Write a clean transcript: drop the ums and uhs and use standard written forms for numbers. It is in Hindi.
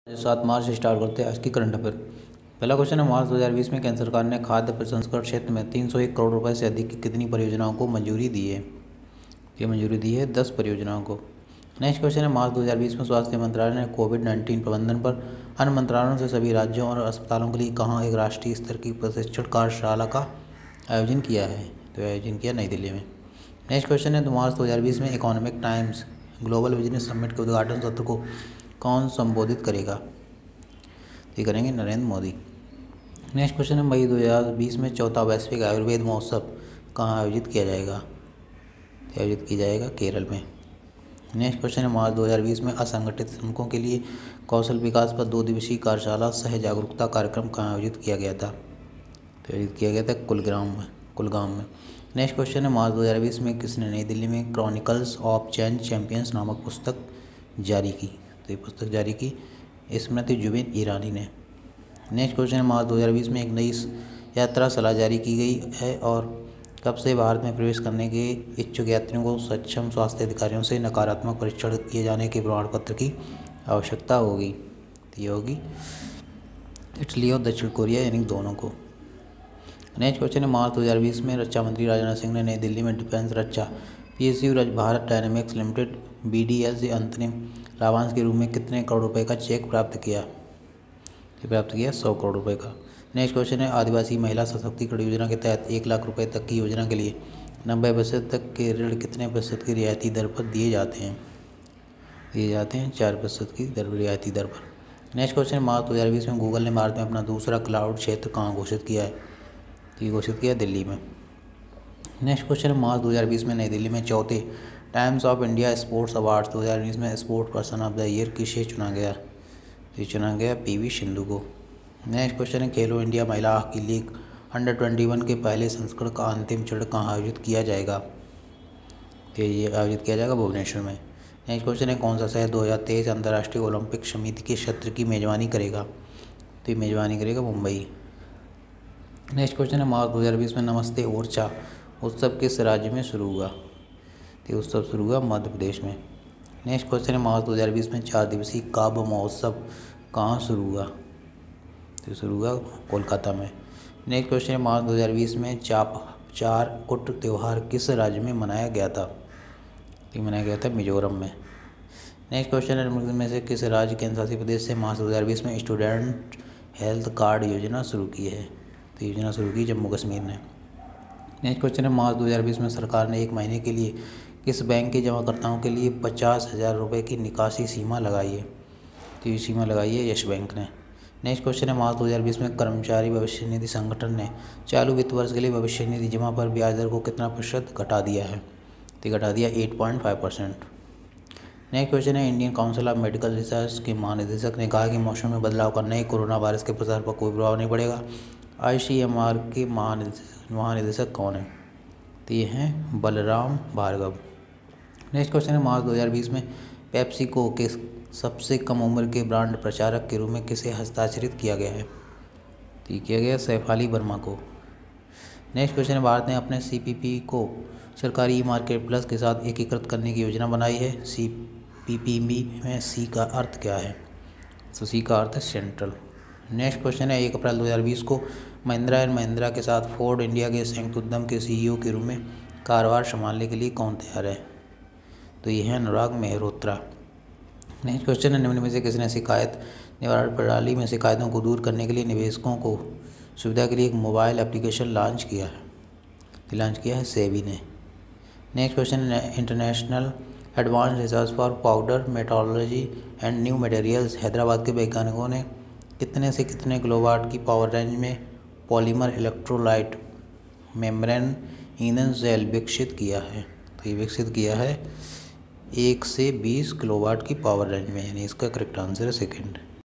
7 मार्च से स्टार्ट करते हैं आज की करंट अफेयर। पहला क्वेश्चन है, मार्च 2020 में केंद्र सरकार ने खाद्य प्रसंस्करण क्षेत्र में 301 करोड़ रुपए से अधिक की कितनी परियोजनाओं को मंजूरी दी है? ये मंजूरी दी है 10 परियोजनाओं को। नेक्स्ट क्वेश्चन है, मार्च 2020 में स्वास्थ्य मंत्रालय ने कोविड-19 प्रबंधन पर अन्य मंत्रालयों से सभी राज्यों और अस्पतालों के लिए कहाँ एक राष्ट्रीय स्तर की प्रशिक्षण कार्यशाला का आयोजन किया है? तो आयोजन किया नई दिल्ली में। नेक्स्ट क्वेश्चन है, तो मार्च 2020 में Economic Times Global Business Summit के उद्घाटन सत्र को कौन संबोधित करेगा? ये करेंगे नरेंद्र मोदी। नेक्स्ट क्वेश्चन है, मई 2020 में चौथा वैश्विक आयुर्वेद महोत्सव कहाँ आयोजित किया जाएगा? आयोजित किया जाएगा केरल में। नेक्स्ट क्वेश्चन है, मार्च 2020 में असंगठित श्रमिकों के लिए कौशल विकास पर 2 दिवसीय कार्यशाला सह जागरूकता कार्यक्रम कहाँ आयोजित किया गया था? तो आयोजित किया गया था कुलगाम में। नेक्स्ट क्वेश्चन है, मार्च 2020 में किसने नई दिल्ली में क्रॉनिकल्स ऑफ चेंज चैंपियंस नामक पुस्तक जारी की? तो ये पुस्तक जारी की स्मृति जुबिन ईरानी ने। नेक्स्ट क्वेश्चन है, मार्च 2020 में एक नई यात्रा सलाह जारी की गई है और कब से भारत में प्रवेश करने के इच्छुक यात्रियों को सक्षम स्वास्थ्य अधिकारियों से नकारात्मक परीक्षण किए जाने के प्रमाण पत्र की आवश्यकता होगी? तो ये होगी इटली और दक्षिण कोरिया यानी दोनों को। नेक्स्ट क्वेश्चन है, मार्च 2020 में रक्षा मंत्री राजनाथ सिंह ने नई दिल्ली में डिफेंस रक्षा PSU Bharat Dynamics Limited BDL से अंतरिम लाभांश के रूप में कितने करोड़ रुपए का चेक प्राप्त किया? 100 करोड़ रुपए का। नेक्स्ट क्वेश्चन है, आदिवासी महिला सशक्तिकरण योजना के तहत 1 लाख रुपए तक की योजना के लिए 90% तक के ऋण कितने प्रतिशत की रियायती दर पर दिए जाते हैं? 4% की रियायती दर पर। नेक्स्ट क्वेश्चन है, मार्च 2020 में गूगल ने भारत में अपना दूसरा क्लाउड क्षेत्र कहाँ घोषित किया है? तो ये घोषित किया दिल्ली में। नेक्स्ट क्वेश्चन है, मार्च 2020 में नई दिल्ली में चौथे Times of India Sports Awards 2019 में sports person of the year किसे चुना गया? तो चुना गया PV सिंधु को। नेक्स्ट क्वेश्चन है, खेलो इंडिया महिला हॉकी लीग अंडर-21 के पहले संस्करण का अंतिम चरण कहाँ आयोजित किया जाएगा? तो ये आयोजित किया जाएगा भुवनेश्वर में। नेक्स्ट क्वेश्चन है, कौन सा शहर 2023 अंतर्राष्ट्रीय ओलंपिक समिति के सत्र की मेजबानी करेगा? तो ये मेजबानी करेगा मुंबई। नेक्स्ट क्वेश्चन है, मार्च 2020 में नमस्ते ओरछा उत्सव किस राज्य में शुरू हुआ? तो उत्सव शुरू हुआ मध्य प्रदेश में। नेक्स्ट क्वेश्चन है, मार्च 2020 में 4 दिवसीय काव्य महोत्सव कहाँ शुरू हुआ? तो शुरू हुआ कोलकाता में। नेक्स्ट क्वेश्चन है, मार्च 2020 में चारकुट त्यौहार किस राज्य में मनाया गया था? तो मनाया गया था मिजोरम में। नेक्स्ट क्वेश्चन है, निम्नलिखित में से किस राज्य केंद्र शासित प्रदेश से मार्च 2020 में स्टूडेंट हेल्थ कार्ड योजना शुरू की है? तो योजना शुरू की जम्मू कश्मीर ने। नेक्स्ट क्वेश्चन है, मार्च 2020 में सरकार ने 1 महीने के लिए किस बैंक के जमाकर्ताओं के लिए 50,000 रुपये की निकासी सीमा लगाई है? तो ये सीमा लगाई है यस बैंक ने। नेक्स्ट क्वेश्चन है, मार्च 2020 में कर्मचारी भविष्य निधि संगठन ने चालू वित्त वर्ष के लिए भविष्य निधि जमा पर ब्याज दर को कितना प्रतिशत घटा दिया है? तो घटा दिया 8.5%। नेक्स्ट क्वेश्चन है, Indian Council of Medical Research के महानिदेशक ने कहा कि मौसम में बदलाव का नए कोरोना वायरस के प्रसार पर कोई प्रभाव नहीं पड़ेगा। ICMR के महानिदेशक कौन है? तो ये हैं बलराम भार्गव। नेक्स्ट क्वेश्चन है, मार्च 2020 में पेप्सिको के सबसे कम उम्र के ब्रांड प्रचारक के रूप में किसे हस्ताक्षरित किया गया है? तो ये किया गया सैफाली वर्मा को। नेक्स्ट क्वेश्चन है, भारत ने अपने CPP को सरकारी मार्केट प्लस के साथ एकीकृत करने की योजना बनाई है। CPP में C का अर्थ क्या है? तो C का अर्थ है सेंट्रल। नेक्स्ट क्वेश्चन है, 1 अप्रैल 2020 को महिंद्रा एंड महिंद्रा के साथ फोर्ड इंडिया के संयुक्त उद्यम के CEO के रूप में कार्यभार संभालने के लिए कौन तैयार है? तो ये है अनुराग मेहरोत्रा। नेक्स्ट क्वेश्चन है, निम्न में से किसने शिकायत निवारण प्रणाली में शिकायतों को दूर करने के लिए निवेशकों को सुविधा के लिए एक मोबाइल एप्लीकेशन लॉन्च किया है? सेबी ने। नेक्स्ट क्वेश्चन है, International Advanced Research for Powder Metallurgy and New Materials Hyderabad के वैज्ञानिकों ने कितने से कितने किलोवाट की पावर रेंज में पॉलीमर इलेक्ट्रोलाइट मेम्ब्रेन ईंधन सेल विकसित किया है? तो ये विकसित किया है 1 से 20 किलोवाट की पावर रेंज में, यानी इसका करेक्ट आंसर है सेकंड।